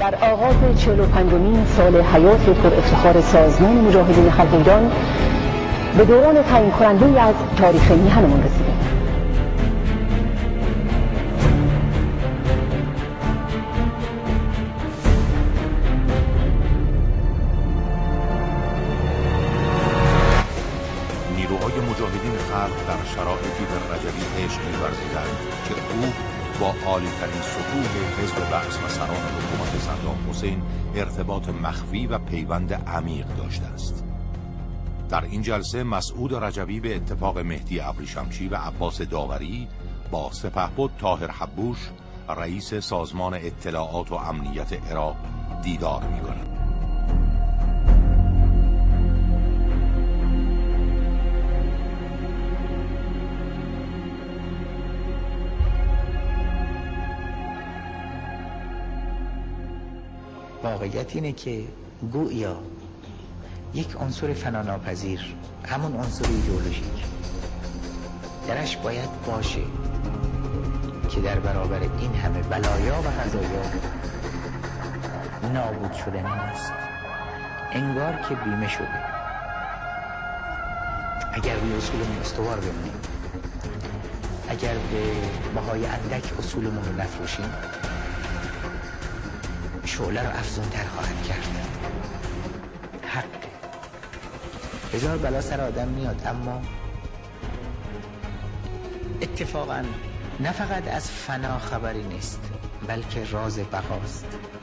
در آغاز 45مین سال حیات پر افتخار سازمان مجاهدین خلق ایران به دوران تعیین کننده از تاریخ میهنمان رسیدیم. نیروهای مجاهدین خلق در شرایطی به رجبی عشق می‌ورزیدند که او با عالی‌ترین سطوح حزب بعث و سران حکومت صدام حسین ارتباط مخفی و پیوند عمیق داشته است. در این جلسه مسعود رجبی به اتفاق مهدی ابریشمچی و عباس داوری با سپهبد طاهر حبوش رئیس سازمان اطلاعات و امنیت عراق دیدار می‌کند. واقعیت اینه که گویا یک عنصر فناناپذیر، همون عنصر ایدئولوژیک، درش باید باشه که در برابر این همه بلایا و قضایا نابود شدنی است. انگار که بیمه شده. اگر روی اصولمون استوار بمونیم، اگر به بهای اندک اصولمون رو نفروشیم، شعله رو افزونتر خواهد کرد. حق هزار بلا سر آدم میاد، اما اتفاقا نه فقط از فنا خبری نیست، بلکه راز بقاست.